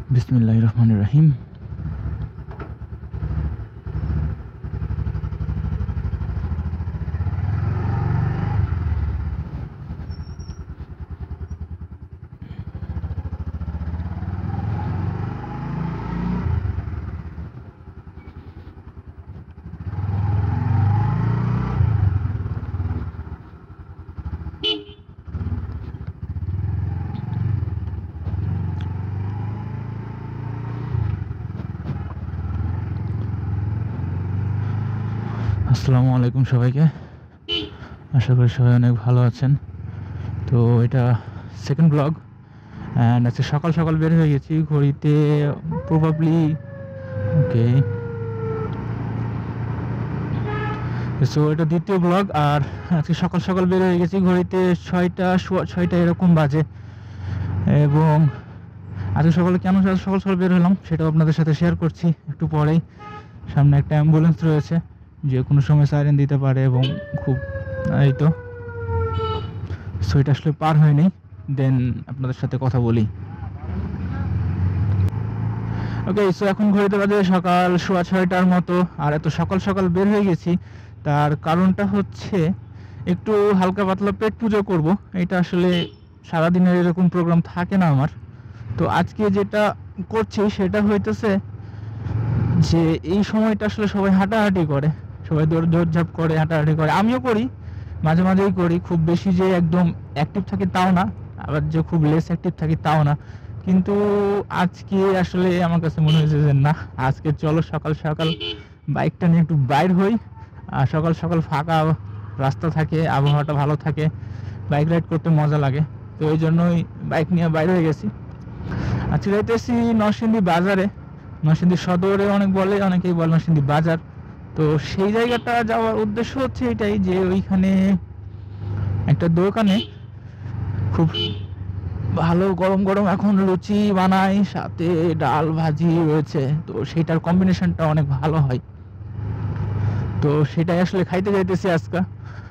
বিসমিল্লাহির রহমানির রহিম। আসসালামু আলাইকুম সবাইকে, আশা করি সবাই অনেক ভালো আছেন। তো এটা সেকেন্ড ব্লগ অ্যান্ড আজকে সকাল সকাল বের হয়ে গেছি, ঘড়িতে প্রবাবলি ওকে। সো এটা দ্বিতীয় ব্লগ, আর আজকে সকাল সকাল বের হয়ে গেছি, ঘড়িতে 6টা এরকম বাজে। এবং আজকে সকালে কেন সকাল সকাল বের হলাম সেটাও আপনাদের সাথে শেয়ার করছি একটু পরেই। সামনে একটা অ্যাম্বুলেন্স রয়েছে, যে কোনো সময় সাইরেন দিতে পারে এবং খুব এই তো সো এটা আসলে পার হয়নি, দেন আপনাদের সাথে কথা বলি। ওকে, সো এখন ঘড়িতে বাজে সকাল 6:15টার মতো, আর এত সকাল সকাল বের হয়ে গেছি তার কারণটা হচ্ছে একটু হালকা পাতলা পেট পুজো করব। এটা আসলে সারাদিনের এরকম প্রোগ্রাম থাকে না আমার, তো আজকে যেটা করছি সেটা হইতেছে যে এই সময়টা আসলে সবাই হাঁটাহাঁটি করে, সবাই দৌড়ঝাঁপ করে, হাঁটাহাঁটি করে, আমিও করি, মাঝে মাঝেই করি। খুব বেশি যে একদম অ্যাক্টিভ থাকি তাও না, আবার যে খুব লেস অ্যাক্টিভ থাকি তাও না, কিন্তু আজকে আসলে আমার কাছে মনে হয়েছে যে না, আজকে চলো সকাল সকাল বাইকটা নিয়ে একটু বাইর হই। আর সকাল সকাল ফাঁকা রাস্তা থাকে, আবহাওয়াটা ভালো থাকে, বাইক রাইড করতে মজা লাগে, তো ওই জন্যই বাইক নিয়ে বাইর হয়ে গেছি। আজকে যাইতেছি নরসিংদী বাজারে, নরসিংদী সদরে অনেকেই বলে নরসিংদী বাজার। তো সেই জায়গাটা যাওয়ার উদ্দেশ্য হচ্ছে এটাই যে ওইখানে একটা দোকানে খুব ভালো গরম গরম এখন লুচি বানায়, সাথে ডাল ভাজি রয়েছে, তো সেটার কম্বিনেশনটা অনেক ভালো হয়। তো সেটাই আসলে খাইতে যাইতেছি আজকে,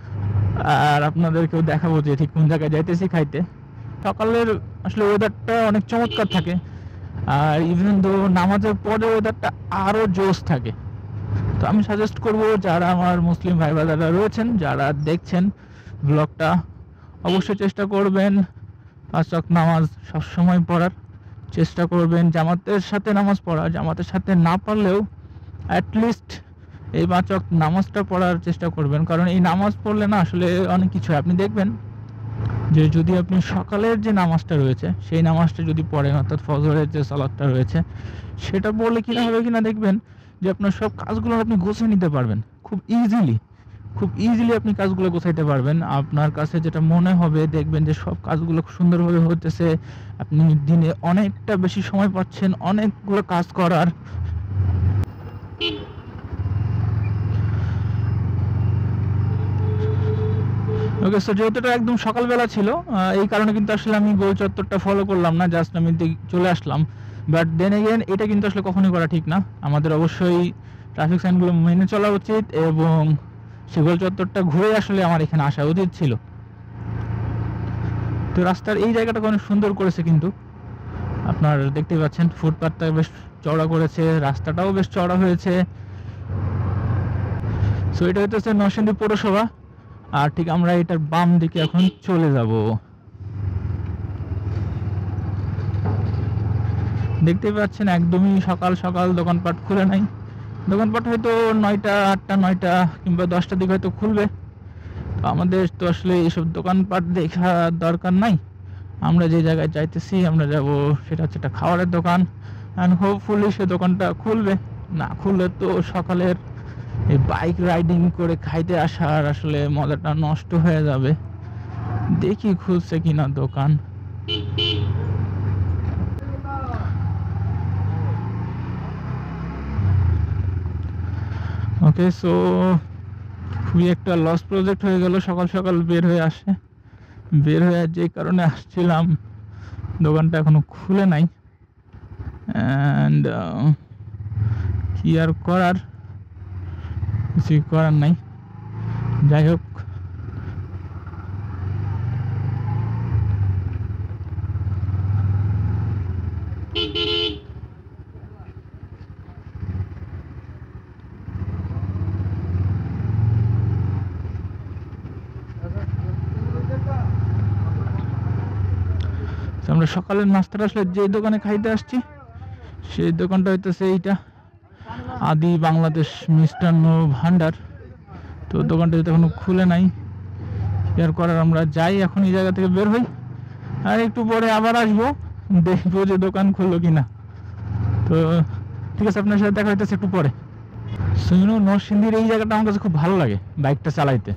আর আপনাদেরকেও দেখাবো যে ঠিক কোন জায়গায় যাইতেছি খাইতে। সকালের আসলে ওয়েদারটা অনেক চমৎকার থাকে, আর ইভেন দো নামাজের পরে ওয়েদারটা আরও জোশ থাকে। তো আমি সাজেস্ট করব যারা আমার মুসলিম ভাই ব্রাদাররা রয়েছেন, যারা দেখছেন ব্লগটা, অবশ্যই চেষ্টা করবেন 5 ওয়াক্ত নামাজ সবসময় পড়ার চেষ্টা করবেন, জামাতের সাথে নামাজ পড়া, জামাতের সাথে না পারলেও অ্যাটলিস্ট এই 5 ওয়াক্ত নামাজটা পড়ার চেষ্টা করবেন। কারণ এই নামাজ পড়লে না আসলে অনেক কিছু আপনি দেখবেন যে যদি আপনি সকালের যে নামাজটা রয়েছে সেই নামাজটা যদি পড়েন, অর্থাৎ ফজরের যে সালাতটা রয়েছে সেটা পড়লে কিনা হবে কিনা দেখবেন যে আপনার সব কাজগুলো আপনি গুছিয়ে নিতে পারবেন খুব ইজিলি আপনি কাজগুলো গোছাইতে পারবেন। আপনার কাছে যেটা মনে হবে, দেখবেন যে সব কাজগুলো খুব সুন্দরভাবে হতেছে, আপনি দিনে অনেকটা বেশি সময় পাচ্ছেন অনেকগুলো কাজ করার। ওকে, সো যেহেতু এটা একদম সকালবেলা ছিল, এই কারণে কিন্তু আসলে আমি গোল চত্বরটা ফলো করলাম না, জাস্ট আমি চলে আসলাম। বাট দেন এগেন এটা কিন্তু আসলে কখনোই করা ঠিক না, আমাদের অবশ্যই ট্রাফিক সাইনগুলো মেনে চলা উচিত, এবং সে গোল চত্বরটা ঘুরে আসলে আমার এখানে আসা উচিত ছিল। তো রাস্তার এই জায়গাটা অনেক সুন্দর করেছে, কিন্তু আপনার দেখতেই পাচ্ছেন ফুটপাথটা বেশ চওড়া করেছে, রাস্তাটাও বেশ চওড়া হয়েছে। সো এটা হচ্ছে নরসিংদী পৌরসভা, আর ঠিক আমরা এটার বাম দিকে এখন চলে যাব। দেখতে পাচ্ছেন একদমই সকাল সকাল দোকানপাট খুলে নাই, দোকানপাট হয়তো 9টা 8টা 9টা কিংবা 10টার দিকে হয়তো খুলবে। আমাদের তো আসলে এইসব দোকানপাট দেখা দরকার নাই, আমরা যে জায়গায় যাইতেছি আমরা যাব সেটা হচ্ছে একটা খাবারের দোকান, অ্যান্ড হোপফুলি সে দোকানটা খুলবে। না খুললে তো সকালের এই বাইক রাইডিং করে খাইতে আসার আসলে মজাটা নষ্ট হয়ে যাবে। দেখি খুলছে কিনা দোকান। ওকে, সো খুবই একটা লস প্রজেক্ট হয়ে গেল সকাল সকাল বের হয়ে যে কারণে আসছিলাম, দোকানটা এখনো খুলে নাই, অ্যান্ড কি আর করার, কিছুই করার নাই। যাই হোক, আমরা সকালের নাস্তাটা আসলে যে দোকানে খাইতে আসছি সেই দোকানটা হইতেছে এইটা, আদি বাংলাদেশ মিষ্টান্ন ভান্ডার। তো দোকানটা যদি এখনো খুলে নাই, কেয়ার করার আমরা যাই এখন এই জায়গা থেকে বের হই, আর একটু পরে আবার আসবো, দেখবো যে দোকান খুললো কিনা। তো ঠিক আছে, আপনার সাথে দেখা হইতেছে একটু পরে। সো নরসিংদীর এই জায়গাটা আমার কাছে খুব ভালো লাগে বাইকটা চালাইতে।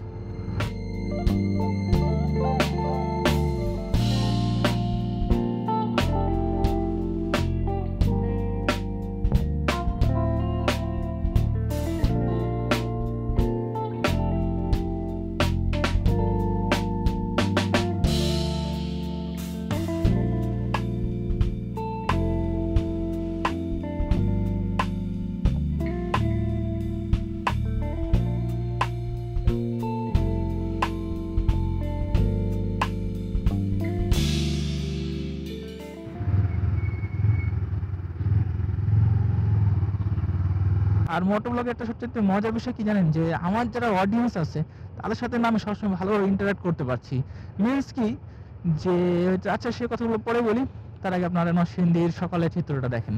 আর মোটো ব্লগে একটা সবচেয়ে মজার বিষয় কি জানেন, যে আমার যারা অডিয়েন্স আছে তাদের সাথে না আমি সবসময় ভালোভাবে ইন্টারাক্ট করতে পারছি। মিনস কি যে আচ্ছা সে কথাগুলো পরে বলি, তার আগে আপনারা নরসিংদীর সকালের চিত্রটা দেখেন।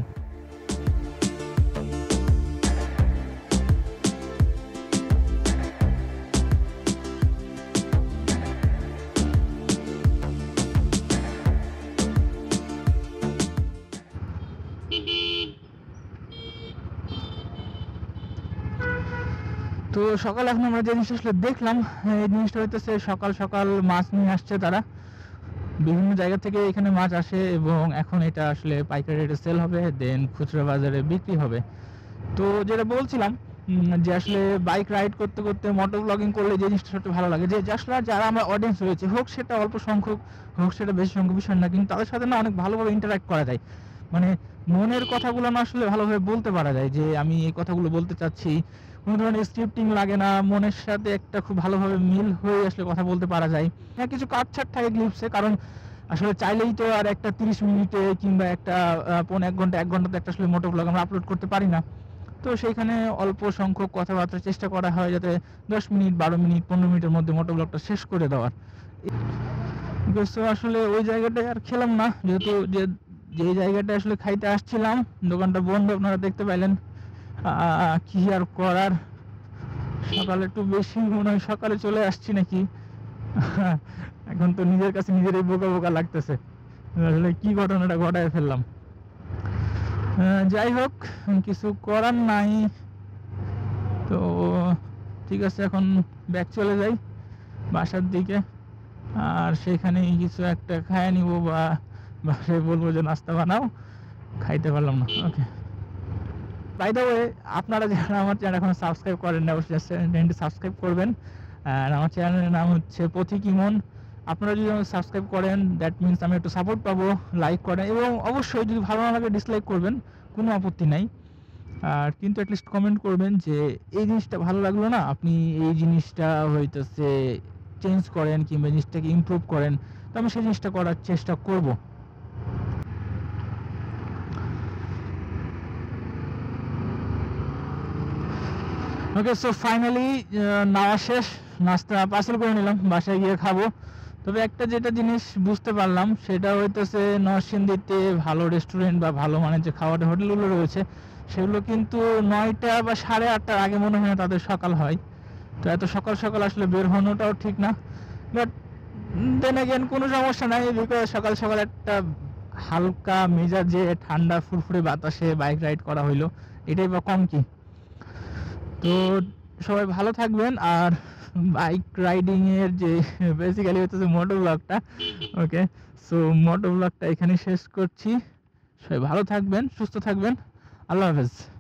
তো সকালে এখন আমরা যে জিনিসটা আসলে দেখলাম, এই জিনিসটা হইতেছে সকাল সকাল মাছ নিয়ে আসছে তারা, বিভিন্ন জায়গা থেকে এখানে মাছ আসে এবং এখন এটা আসলে পাইকারি রেটে সেল হবে, দেন খুচরা বাজারে বিক্রি হবে। তো যেটা বলছিলাম যে আসলে বাইক রাইড করতে করতে মোটর ব্লগিং করলে যে জিনিসটা সবচেয়ে ভালো লাগে, যে আসলে যারা আমার অডিয়েন্স রয়েছে, হোক সেটা অল্প সংখ্যক হোক সেটা বেশি সংখ্যক বিষয় না, কিন্তু তাদের সাথে না অনেক ভালোভাবে ইন্টারাক্ট করা যায়। মানে মনের কথাগুলো না আসলে ভালোভাবে বলতে পারা যায়, যে আমি এই কথাগুলো বলতে চাচ্ছি, কোনো ধরনের স্ক্রিপ্টিং লাগে না, মনের সাথে একটা খুব ভালোভাবে মিল হয়ে আসলে কথা বলতে পারা যায়। হ্যাঁ, কিছু কাটছাট থাকে ক্লিপসে, কারণ আসলে চাইলেই তো আর একটা 30 মিনিটে কিংবা একটা 1 ঘন্টাতে একটা আসলে মোটো ব্লগ আমরা আপলোড করতে পারি না। তো সেইখানে অল্প সংখ্যক কথাবার্তা চেষ্টা করা হয় যাতে 10 মিনিট 12 মিনিট 15 মিনিটের মধ্যে মোটো ব্লগটা শেষ করে দেওয়ার। তো আসলে ওই জায়গাটায় আর খেলাম না, যেহেতু যে জায়গাটা আসলে খাইতে আসছিলাম দোকানটা বন্ধ, আপনারা দেখতে পাইলেন। কি আর করার, সকালে একটু বেশি মনে হয় সকালে চলে আসছি নাকি। এখন তো নিজের কাছে নিজেরই বোকা বোকা লাগতেছে, আসলে কি ঘটনাটা ঘটায় ফেললাম। যাই হোক, কিছু করার নাই। তো ঠিক আছে, এখন ব্যাক চলে যাই বাসার দিকে, আর সেখানে কিছু একটা খায় নিব, বা বাসায় বলবো যে নাস্তা বানাও, খাইতে পারলাম না। ওকে, বাই দ্য ওয়ে, আপনারা যারা আমার চ্যানেল এখন সাবস্ক্রাইব করেন না, অবশ্যই চ্যানেলটি সাবস্ক্রাইব করবেন। আর আমার চ্যানেলের নাম হচ্ছে পথিক ইমন। আপনারা যদি আমাকে সাবস্ক্রাইব করেন, দ্যাট মিনস আমি একটু সাপোর্ট পাবো। লাইক করেন এবং অবশ্যই যদি ভালো না লাগে ডিসলাইক করবেন, কোনো আপত্তি নাই। আর কিন্তু অ্যাটলিস্ট কমেন্ট করবেন যে এই জিনিসটা ভালো লাগলো না, আপনি এই জিনিসটা হইতেছে চেঞ্জ করেন কিংবা জিনিসটাকে ইমপ্রুভ করেন, তো আমি সেই জিনিসটা করার চেষ্টা করব। ওকে, সো ফাইনালি নাওয়া শেষ, নাস্তা পার্সেল করে নিলাম, বাসায় গিয়ে খাবো। তবে একটা যেটা জিনিস বুঝতে পারলাম সেটা হইতেছে নরসিংদীতে ভালো রেস্টুরেন্ট বা ভালো মানের যে খাবারের হোটেলগুলো রয়েছে সেগুলো কিন্তু 9টা বা 8:30টার আগে মনে হয় না তাদের সকাল হয়। তো এত সকাল সকাল আসলে বের হওয়াটাও ঠিক না, বাট দেন এগেন কোনো সমস্যা নাই, বিকজ সকাল সকাল একটা হালকা মেজাজে ঠান্ডা ফুরফুরে বাতাসে বাইক রাইড করা হইলো, এটাই বা কম কি। তো সবাই ভালো থাকবেন, আর বাইক রাইডিং এর যে বেসিক্যালি হচ্ছে মোটো ব্লগটা, ওকে, সো মোটো ব্লগটা এখানে শেষ করছি। সবাই ভালো থাকবেন, সুস্থ থাকবেন, আল্লাহ হাফেজ।